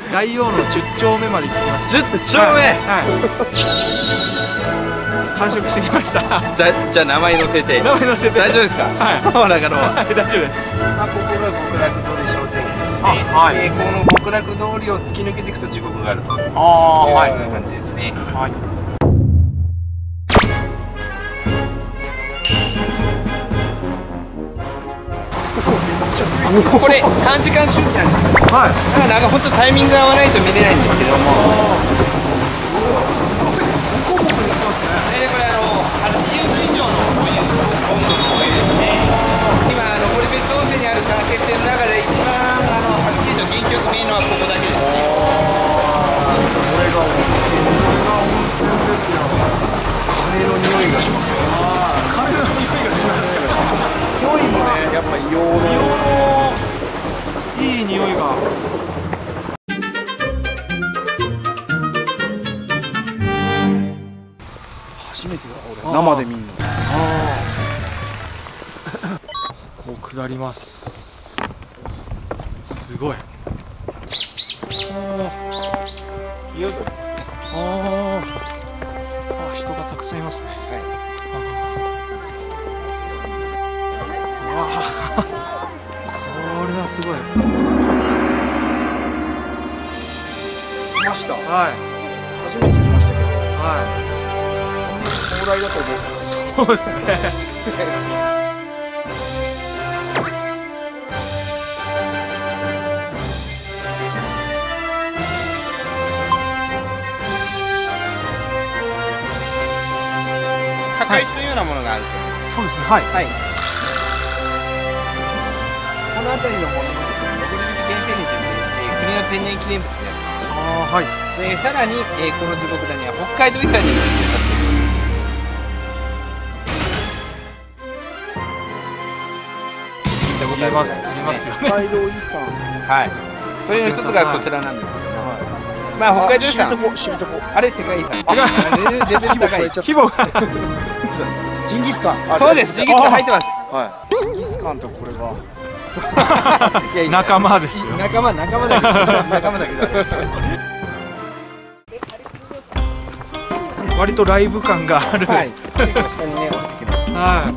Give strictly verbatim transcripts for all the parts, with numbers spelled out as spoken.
大王のじゅっ丁目まで行ってきました。 じゅっ丁目。 はい。完食してきました。 じゃあ名前載せて。 名前載せて。 大丈夫ですか。はい。ほらからは。 大丈夫です。 まあここが極楽通り商店街ですね。はい。この極楽通りを突き抜けていくと地獄があると。ああ、はい。こんな感じですね。はい。これさんじかん周期なんです。はい。だからなんか本当タイミングが合わないと見れないんですけども。 いい匂いが。初めてだ俺生で見んの。こう下ります。すごい。 よいしょ。 ああ、人がたくさんいますね。はい。わあ、これはすごい。 来ました。 はい。 初めて来ましたけど。 はい。 壮大だと思います。 そうですね。 墓石のようなものがあると。 そうですね。はい。はい。 この辺りのものもですね、登別原生林という国の天然記念物であります。 ああ、はい。 で、さらに、えー、この地獄谷は北海道遺産にも指定されています。 見たことあります。ありますよね。 北海道遺産。 はい。それの一つがこちらなんですけども。まあ北海道遺産。 知床、知床。 あれ世界遺産。レベル高い。 規模が。 ジンギスカン。 そうです。ジンギスカン入ってます。 はい。ジンギスカンとこれが。 仲間ですよ。 仲間、仲間だけど。仲間だけど。 割とライブ感がある。 はい。結構下にね、落ちてきます。はい。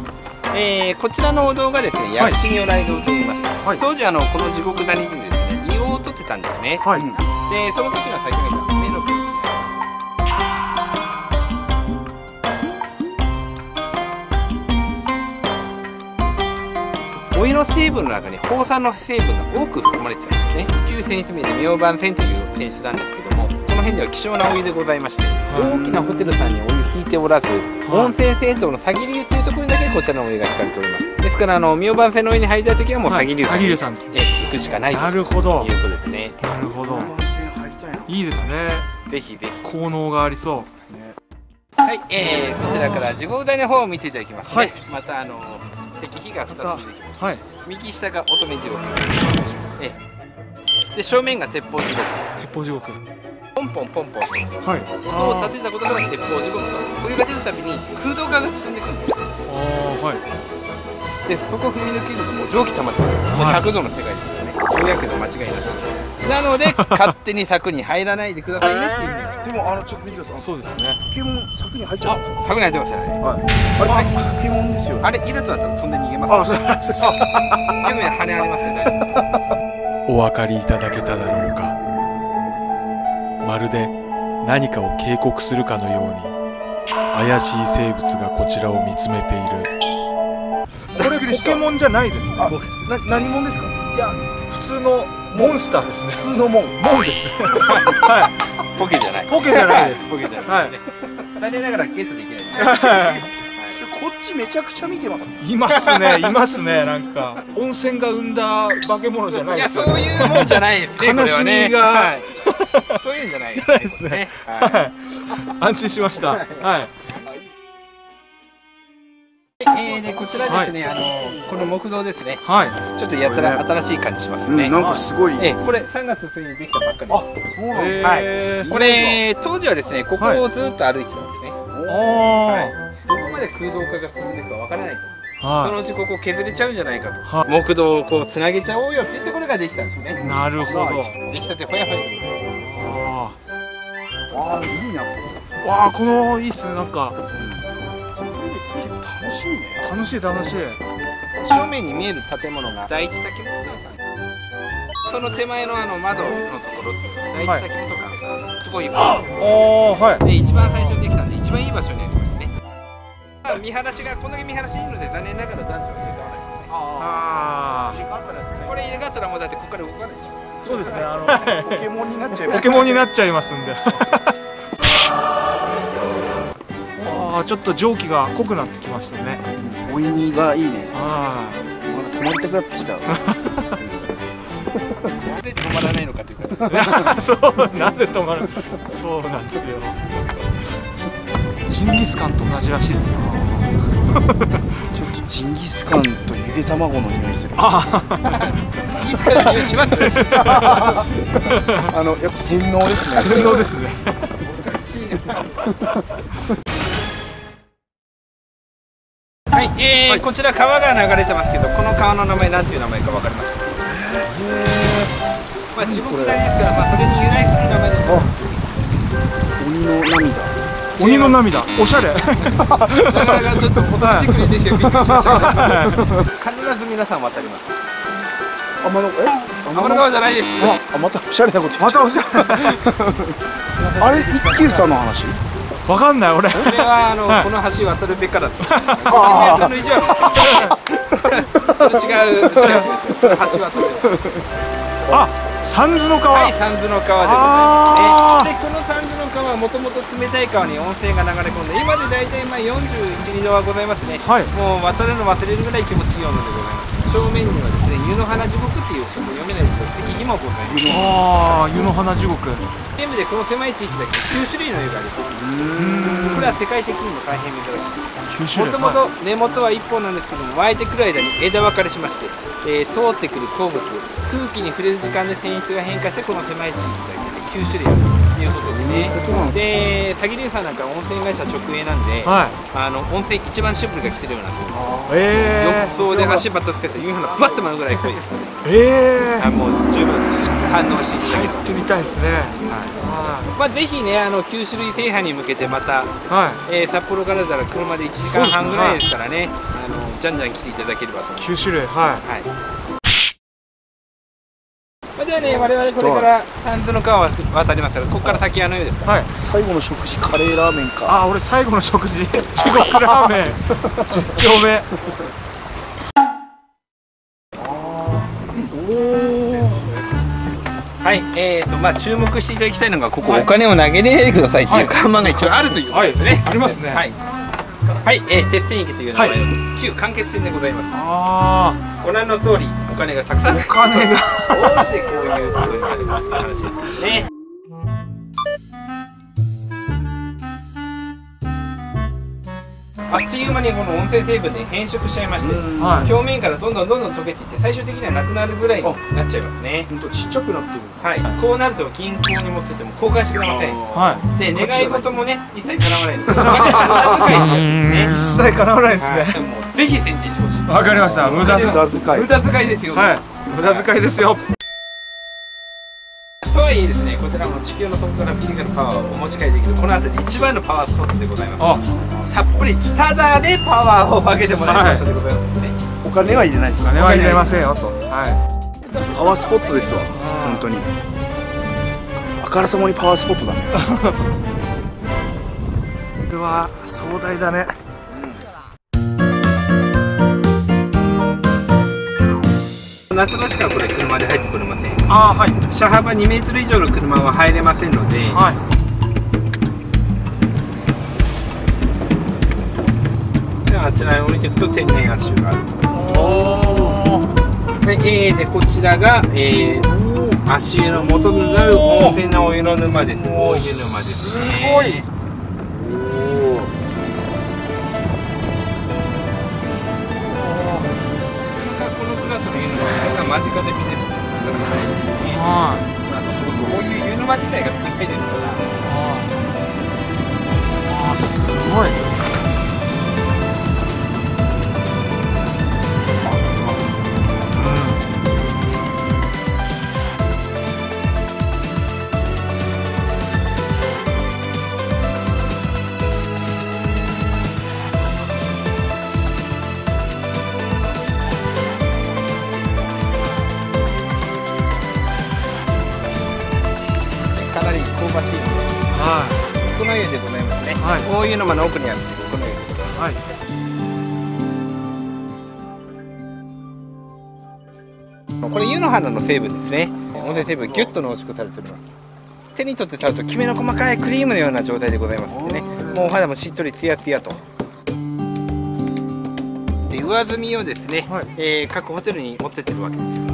えー、こちらのお堂がですね、薬師如来堂と言いました。はい、当時あのこの地獄谷でですね、硫黄を取ってたんですね。はい。で、その時の先ほど言った目の病気になりました。お湯の成分の中に放酸の成分が多く含まれてたんですね。旧泉質名で明晩泉という泉質なんですけども、この辺では希少なお湯でございまして、大きなホテルさんにお湯引いておらず、温泉銭湯の鷺流というところにだけこちらのお湯が引かれております。ですからあの明晩泉のお湯に入りたい時はもう鷺流さんに行くしかないということですね。 なるほど。いいですね。 ぜひぜひ。 効能がありそう。 はい、えー、こちらから地獄谷の方を見ていただきますね。はい、またあの石碑がふたつ出てきます。はい。右下が乙女地獄。ええ。で正面が鉄砲地獄。 鉄砲地獄。 ポンポンポンポンと、はい、音を立てたことから鉄砲地獄と、お湯が出るたびに空洞化が進んでいくんです。ああ、はい。で、そこを踏み抜けるともう蒸気溜まってます。もうひゃくどの世界ですよね。大やけど間違いなく。なので勝手に柵に入らないでくださいねっていう意味。 でもあのちょっと見てください。 そうですね。 ポケモン柵に入っちゃう。 柵に入ってますよね。はい。 あれポケモンですよ。 あれイラとだったら飛んで逃げます。あ、そうです。でも羽ありますよね。 お分かりいただけただろうか。まるで何かを警告するかのように怪しい生物がこちらを見つめている。 これポケモンじゃないですね。 な何モンですか？いや普通のモンスターですね。 普通のモンモンです。 はい。ポケじゃない。 ポケじゃないです。 ポケじゃない。はい。残念ながらゲットできない。 こっちめちゃくちゃ見てます。 いますね、いますね、なんか温泉が生んだ化け物じゃない。 いや、そういうもんじゃないですね。 悲しみが。 そういうんじゃないですね。安心しました。はい。 えー、でこちらですね、あのこの木造ですね。はい。ちょっとやたら新しい感じしますね。 なんかすごい。 え、これさんがつ末にできたばっかりです。 あ、そうなんです。 はい。これ当時はですね、ここをずっと歩いてたんですね。はい。どこまで空洞化が進んでいくかわからないと。 はいそのうちここ削れちゃうんじゃないかと、 はい木道をこうつなげちゃおうよっていうところができたんですよね。 なるほど。 出来たてほやほやでございあわあいいな。 ーわあ、このいいっすね。なんか楽しいね。 楽しい楽しい。 ます。正面に見える建物が第一竹本館さん、その手前のあの窓のところっていうのが第一竹本館さん、すごいおお、はい。 で一番最初にできたんで一番いい場所にありますね。まあ見晴らしがこんだけ見晴らしいいので残念ながら男女は入れ替わらないですね。 あ入れ替わったらやつねこれ入れ替わったらもうだってここから動かないでしょ。 あ、そうですね。あのポケモンになっちゃいまポす。 ケモンになっちゃいますんで。ああ、ちょっと蒸気が濃くなってきましたね。 おいにがいいね。 あまだ止まりたくなってきた。 なんで止まらないのかというかあ、そう、なんで止まる。そうなんですよ。ジンギスカンと同じらしいですよ。 ちょっとジンギスカンとゆで卵の匂いする。 あ聞いたらしますね。 あのやっぱ洗脳ですね。 あ、洗脳ですね。 はい、えーこちら川が流れてますけど、この川の名前なんていう名前かわかりますか？まあ中国大ですから、まあそれに由来する名前だと。 鬼の涙。 鬼の涙、おしゃれ。 なかなかちょっとおとなしくりでしたよ。びっくりしましたけど。必ず皆さん渡ります。 天のえ？ 天の川じゃないです。 あ、またおしゃれなこと言っちゃう。 またおしゃれ。 あれ一休さんの話？ わかんない、俺。 これはあの、 はいこの橋渡るべからと。 ああの意地悪。違う違う違う違う。橋渡る。 あ、三途の川。 はい、三途の川でごあざいます。で、この三途の川はもともと冷たい川に温泉が流れ込んで、今で大体まあよんじゅういち、にどはございますね。 はい。 もう渡るの忘れるぐらい気持ちいい温度でございます。正面にはですね、湯の花地獄っていうちょっと読めないですけど、敵にもございます。 ああ、湯の花地獄。 全部でこの狭い地域だけきゅうしゅるいの湯があります。これは世界的にも大変珍しい。 九州もともと根元はいっぽんなんですけども、湧いてくる間に枝分かれしまして、えー通ってくる鉱物、空気に触れる時間で性質が変化して、この狭い地域だけできゅうしゅるいあるということですね。で、滝龍さんなんか温泉会社直営なんで、 はい。 あの温泉一番シブルが来てるようなところ、 ええ浴槽で足バッとつけて夕飯のバッと舞うぐらい濃いです。 ええあ、もう十分堪能していただければ。 行ってみたいですね。 まあぜひね、あのきゅうしゅるい制覇に向けてまた、 はい。 えー札幌からだら車でいちじかんはんぐらいですからね、あのじゃんじゃん来ていただければと思います。 九種類。ははい。まあ、ではね、我々これから三途の川を渡りますから、ここから先あの世ですい。 か。 はい。 最後の食事カレーラーメンか。 あ、俺最後の食事。地獄ラーメン。十丁目。 はい、えーとまあ注目していただきたいのが、ここ、お金を投げないでくださいっていう看板が一応あるということですね。 ありますね。 はい。はい、えー、鉄線池という名前の旧間欠泉でございます。 あご覧の通り、お金がたくさん。お金が。 どうしてこういうことになるかっていう話ですね。あっという間にこの温泉成分で変色しちゃいまして、 は表面からどんどんどんどん溶けていって、最終的にはなくなるぐらいになっちゃいますね。 ほんとちっちゃくなってる。 はい、こうなると銀行に持ってっても交換してくれません。 い。はで、願い事もね、一切叶わないので、それは無駄遣いい。一です切叶わないですね。はい、 ね。 もうぜひ宣伝してほしい。 わかりました。無駄遣い。 無駄遣い。 無駄遣いですよ。 はい。無駄遣いですよ。 とはいえですね、こちらも地球の底から吹き出るパワーをお持ち帰りできる、この辺り一番のパワースポットでございます。 あ、 たっぷりタダでパワーを分けてもらえる場所でございますので、 お金は入れない。 金は入れませんよと。はパワースポットですわ。本当に。あからさまにパワースポットだね。 い。これは壮大だね。 夏場しかこれ車で入ってこれません。 あ、はい。 車幅にメートル以上の車は入れませんので、 はい。 であちらに降りていくと天然足湯があると。 おお。 で、えー、でこちらが、えー、足湯の元となる温泉のお湯の沼です。お湯沼ですね。 すごい。 このクラスの湯沼が間近で見てるとなかなかないですね。 はあのこういう湯沼自体が高いですから。 あ、すごい。 の湯でございますね。 はい、 大湯の間の奥にあるこの湯でございます。 はい。 これ湯の花の成分ですね。温泉成分ギュッと濃縮されております。手に取って触るときめの細かいクリームのような状態でございますのでね、もうお肌もしっとりツヤツヤと。で上澄みをですね、はい、えー、各ホテルに持ってってるわけですよ。うん、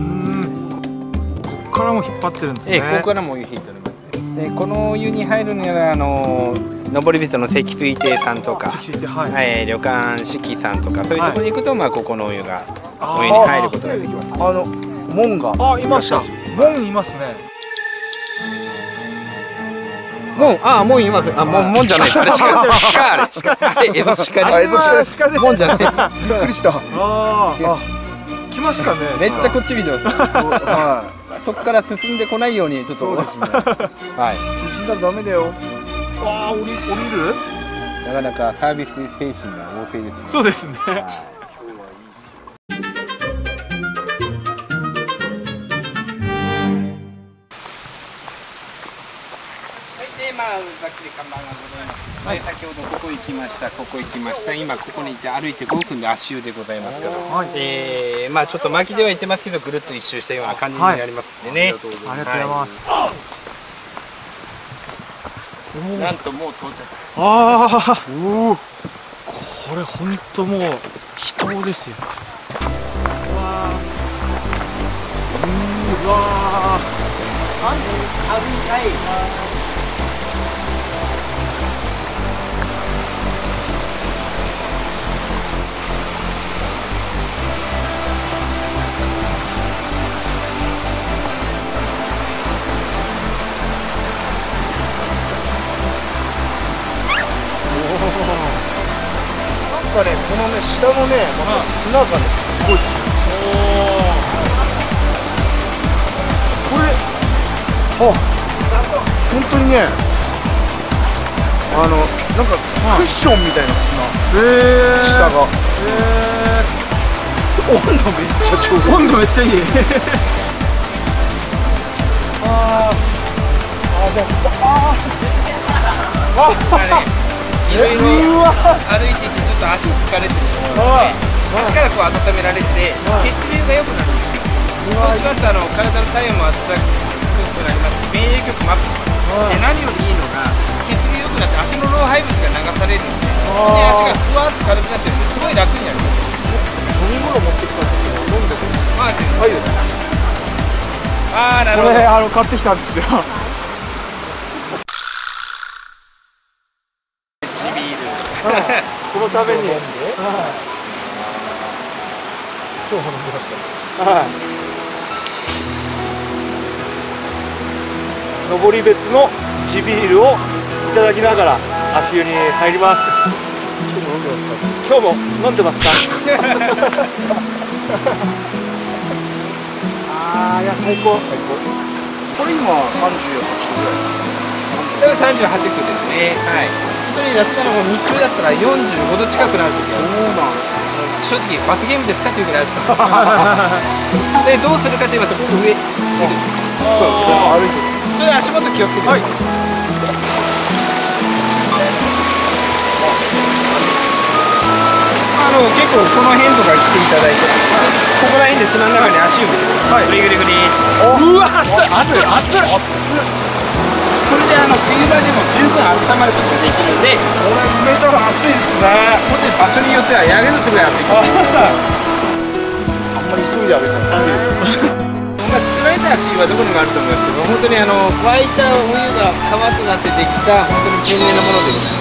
ここからも引っ張ってるんですね。 えー、ここからもお湯引いております。でこのお湯に入るにはあの登別の積水亭さんとか、はいはい、旅館四季さんとかそういうところに行くと、はい、まあここのお湯がお湯に入ることができます。 あの門があいました。門いますね。 門、ああ門います。あ門門じゃないです。あれ鹿あれ鹿あれ江戸鹿ね。江戸鹿です。 門じゃない。びっくりした。 ああ来ましたね。 めっちゃこっち見てます。はい。そこから進んでこないようにちょっと。 そうですね。 はい。 進んだらダメだよ。 わあ降り降りる？ なかなかサービス精神が旺盛ですね。 そうですね。 まあ、ざっくり看板がございます。はい、先ほどここ行きました、ここ行きました。今ここにいて歩いてごふんで足湯でございますから。はい、えー、まあちょっと巻きでは行ってますけど、ぐるっと一周したような感じになりますんでね。 はい、ありがとうございます。 はい、なんともう到着。 ああ、おお、これ本当もう人ですよ。うわー、うわー、 歩いたい。 なんかね、このね、下のね、また砂がね、すごい。これ、あ、本当にね、あの、なんかクッションみたいな砂。へー、下が。へー。温度めっちゃちょうど。 温度めっちゃいい。あー、あ、でも、あー。あいろいろ歩いていてちょっと足疲れてるので、足からこう温められて血流が良くなるんですよ。そうしますとあの体の体温も温かくなりますし、免疫力もアップします。で何よりいいのが血流良くなって足の老廃物が流されるので、で足がふわっと軽くなってるんですごい楽になります。 飲み物持ってきたんですけど、飲んでくる。 まあはいです。 ああなるほど。 これあの買ってきたんですよ。このために。今日も飲んでますから。はい。登別の地ビールをいただきながら足湯に入ります。今日も飲んでますか？今日も飲んでますか？ああ、いや最高。最高。これ今三十八度ぐらい。 これは三十八区ですね。はい。本当に夏場の日中だったらよんじゅうごど近くなるときは、そうなんです。正直罰ゲームですかというぐらい暑かったで、どうするかといいますと、ここ上、歩いてる。ちょっと足元気をつけてください。あの結構この辺とか来ていただいて、ここら辺で砂の中に足を入れて、グリグリグリ。 うわ、熱い熱い熱い。 それであの冬場でも十分温まることができるので、 これ埋めたら暑いですね。 本当に場所によってはやれるってぐらい暑い。 あんまり急いであげたらまあ作られた足はどこにもあると思いますけど、本当にあの沸いたお湯が川となってできた本当に天然のものでござい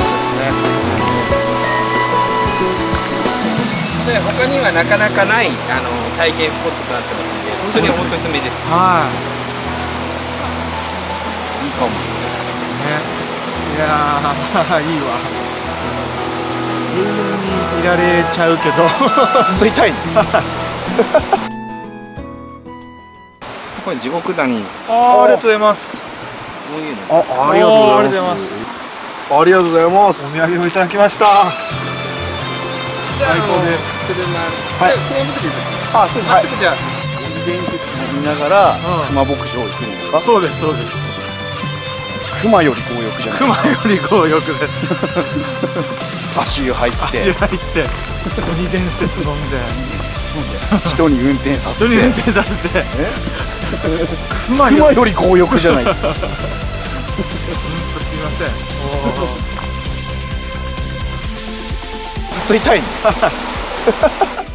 ますね。で他にはなかなかないあの体験スポットとなってますので、本当におすすめです。 はい。 いいかも。 ね、いやーいいわ。永遠にいられちゃうけどずっと痛いね。 これ地獄谷。 あー、ありがとうございます。 こういうの。 あ、ありがとうございます。ありがとうございます。 お土産をいただきました。最高です。 はい。 あ、そうです。はい。 じゃあ伝説を見ながら熊牧場行くんですか？ そうですそうです。 熊より強欲じゃないですか。 熊より強欲です。 足湯入って足湯入って鬼伝説飲んで人に運転させて人に運転させて熊熊より強欲じゃないですか。 ほんとすいません。 ずっと痛いの。